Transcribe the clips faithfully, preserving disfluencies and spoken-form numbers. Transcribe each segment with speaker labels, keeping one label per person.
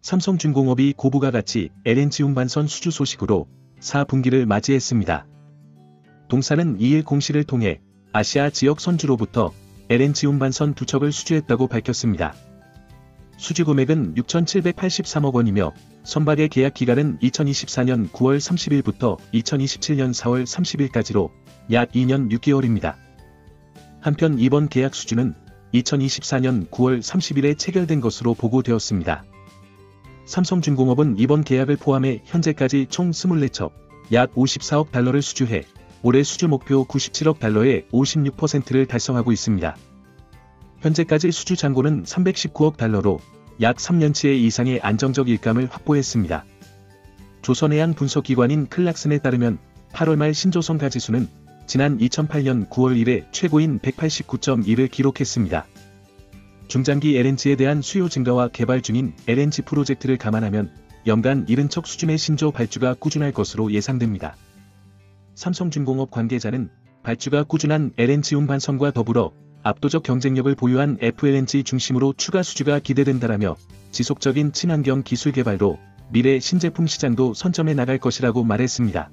Speaker 1: 삼성중공업이 고부가 가치 엘엔지 운반선 수주 소식으로 사 분기를 맞이했습니다. 동사는 이 일 공시를 통해 아시아 지역 선주로부터 엘엔지 운반선 두 척을 수주했다고 밝혔습니다. 수주 금액은 육천칠백팔십삼억 원이며 선박의 계약 기간은 이천이십사년 구월 삼십일부터 이천이십칠년 사월 삼십일까지로 약 이 년 육 개월입니다. 한편 이번 계약 수주는 이천이십사년 구월 삼십일에 체결된 것으로 보고되었습니다. 삼성중공업은 이번 계약을 포함해 현재까지 총 이십사 척, 약 오십사억 달러를 수주해 올해 수주 목표 구십칠억 달러의 오십육 퍼센트를 달성하고 있습니다. 현재까지 수주 잔고는 삼백십구억 달러로 약 삼 년치 이상의 안정적 일감을 확보했습니다. 조선해양 분석기관인 클락슨에 따르면 팔월 말 신조선 가지수는 지난 이천팔년 구월 이래 최고인 백팔십구 점 일을 기록했습니다. 중장기 엘엔지에 대한 수요 증가와 개발 중인 엘엔지 프로젝트를 감안하면 연간 칠십 척 수준의 신조 발주가 꾸준할 것으로 예상됩니다. 삼성중공업 관계자는 발주가 꾸준한 엘엔지 운반선과 더불어 압도적 경쟁력을 보유한 에프엘엔지 중심으로 추가 수주가 기대된다라며 지속적인 친환경 기술 개발로 미래 신제품 시장도 선점해 나갈 것이라고 말했습니다.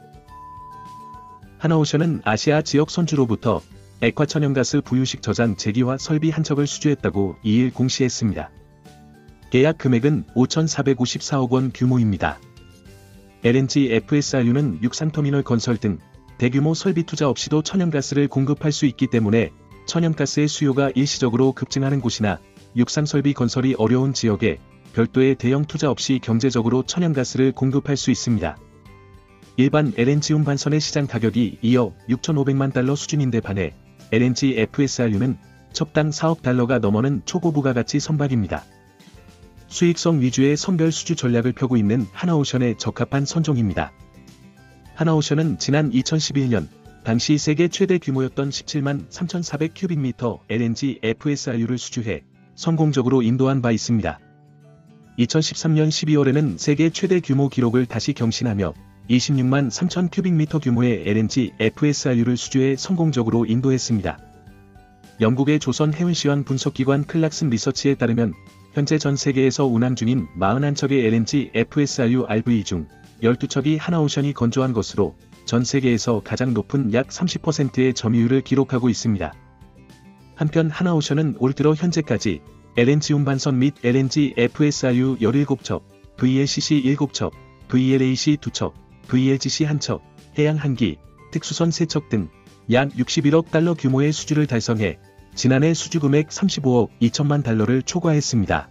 Speaker 1: 하나오션은 아시아 지역 선주로부터 액화천연가스 부유식 저장 재기화 설비 한 척을 수주했다고 이 일 공시했습니다. 계약 금액은 오천사백오십사억 원 규모입니다. 엘엔지 에프에스알유는 육상터미널 건설 등 대규모 설비 투자 없이도 천연가스를 공급할 수 있기 때문에 천연가스의 수요가 일시적으로 급증하는 곳이나 육상설비 건설이 어려운 지역에 별도의 대형 투자 없이 경제적으로 천연가스를 공급할 수 있습니다. 일반 엘엔지 운반선의 시장 가격이 이억 육천오백만 달러 수준인데 반해 엘엔지 에프에스알유는 척당 사억 달러가 넘어는 초고부가가치 선박입니다. 수익성 위주의 선별 수주 전략을 펴고 있는 하나오션에 적합한 선종입니다. 하나오션은 지난 이천십일년 당시 세계 최대 규모였던 십칠만 삼천사백 큐빅미터 엘엔지 에프에스알유를 수주해 성공적으로 인도한 바 있습니다. 이천십삼년 십이월에는 세계 최대 규모 기록을 다시 경신하며 이십육만 삼천 큐빅미터 규모의 엘엔지 에프에스알유를 수주해 성공적으로 인도했습니다. 영국의 조선 해운시황 분석기관 클락슨 리서치에 따르면 현재 전 세계에서 운항 중인 사십일 척의 엘엔지 에프에스알유 알브이 중 열두 척이 하나오션이 건조한 것으로 전 세계에서 가장 높은 약 삼십 퍼센트의 점유율을 기록하고 있습니다. 한편 하나오션은 올 들어 현재까지 엘엔지 운반선 및 엘엔지 에프에스알유 열일곱 척, 브이엘씨씨 일곱 척, 브이엘에이씨 두 척, 브이엘지씨 한 척, 해양 한 기, 특수선 세 척 등 약 육십일억 달러 규모의 수주를 달성해 지난해 수주금액 삼십오억 이천만 달러를 초과했습니다.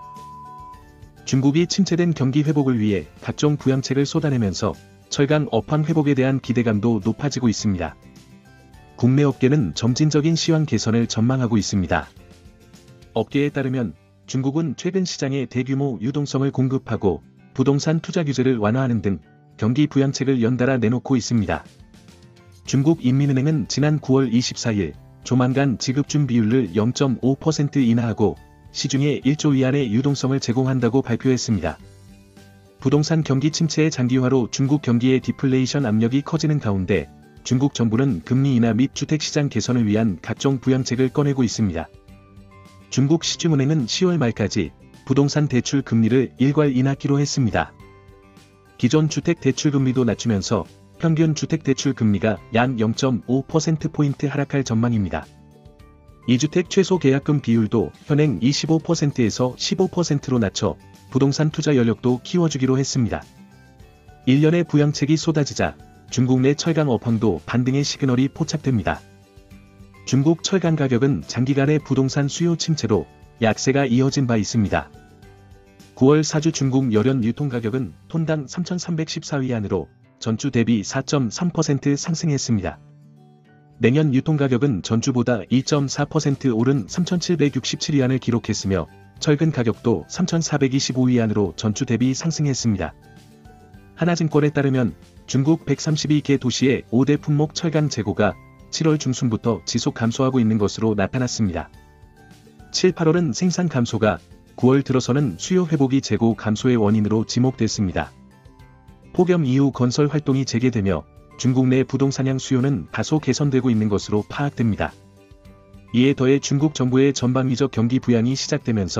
Speaker 1: 중국이 침체된 경기 회복을 위해 각종 부양책을 쏟아내면서 철강 업황 회복에 대한 기대감도 높아지고 있습니다. 국내 업계는 점진적인 시황 개선을 전망하고 있습니다. 업계에 따르면 중국은 최근 시장에 대규모 유동성을 공급하고 부동산 투자 규제를 완화하는 등 경기 부양책을 연달아 내놓고 있습니다. 중국 인민은행은 지난 구월 이십사일 조만간 지급준 비율을 영 점 오 퍼센트 인하하고 시중에 일조 위안의 유동성을 제공한다고 발표했습니다. 부동산 경기 침체의 장기화로 중국 경기의 디플레이션 압력이 커지는 가운데 중국 정부는 금리 인하 및 주택시장 개선을 위한 각종 부양책을 꺼내고 있습니다. 중국 시중은행은 시월 말까지 부동산 대출 금리를 일괄 인하키로 했습니다. 기존 주택 대출 금리도 낮추면서 평균 주택 대출 금리가 약 영 점 오 퍼센트 포인트 하락할 전망입니다. 이 주택 최소 계약금 비율도 현행 이십오 퍼센트에서 십오 퍼센트로 낮춰 부동산 투자 여력도 키워주기로 했습니다. 일련의 부양책이 쏟아지자 중국 내 철강 업황도 반등의 시그널이 포착됩니다. 중국 철강 가격은 장기간의 부동산 수요 침체로 약세가 이어진 바 있습니다. 구월 사주 중국 열연 유통 가격은 톤당 삼천삼백십사 위안으로 전주 대비 사 점 삼 퍼센트 상승했습니다. 냉연 유통 가격은 전주보다 이 점 사 퍼센트 오른 삼천칠백육십칠 위안을 기록했으며 철근 가격도 삼천사백이십오 위안으로 전주 대비 상승했습니다. 하나증권에 따르면 중국 백삼십이 개 도시의 오 대 품목 철강 재고가 칠월 중순부터 지속 감소하고 있는 것으로 나타났습니다. 칠, 팔월은 생산 감소가, 구월 들어서는 수요 회복이 재고 감소의 원인으로 지목됐습니다. 폭염 이후 건설 활동이 재개되며 중국 내 부동산향 수요는 다소 개선되고 있는 것으로 파악됩니다. 이에 더해 중국 정부의 전방위적 경기 부양이 시작되면서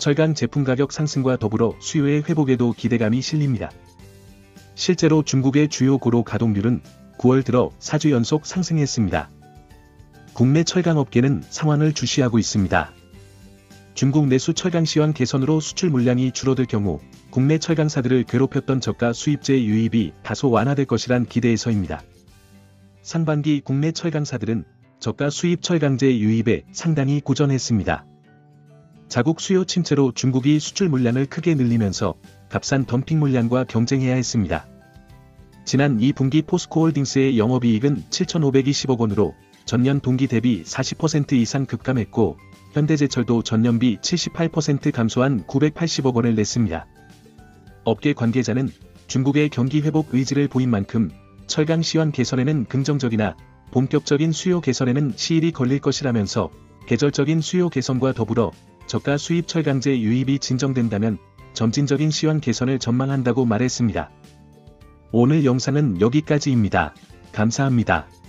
Speaker 1: 철강 제품 가격 상승과 더불어 수요의 회복에도 기대감이 실립니다. 실제로 중국의 주요 고로 가동률은 구월 들어 사 주 연속 상승했습니다. 국내 철강업계는 상황을 주시하고 있습니다. 중국 내수 철강 시황 개선으로 수출 물량이 줄어들 경우 국내 철강사들을 괴롭혔던 저가 수입제 유입이 다소 완화될 것이란 기대에서입니다. 상반기 국내 철강사들은 저가 수입 철강제 유입에 상당히 고전했습니다. 자국 수요 침체로 중국이 수출 물량을 크게 늘리면서 값싼 덤핑 물량과 경쟁해야 했습니다. 지난 이 분기 포스코홀딩스의 영업이익은 칠천오백이십억 원으로 전년 동기 대비 사십 퍼센트 이상 급감했고 현대제철도 전년비 칠십팔 퍼센트 감소한 구백팔십억 원을 냈습니다. 업계 관계자는 중국의 경기 회복 의지를 보인 만큼 철강 시황 개선에는 긍정적이나 본격적인 수요 개선에는 시일이 걸릴 것이라면서 계절적인 수요 개선과 더불어 저가 수입 철강제 유입이 진정된다면 점진적인 시황 개선을 전망한다고 말했습니다. 오늘 영상은 여기까지입니다. 감사합니다.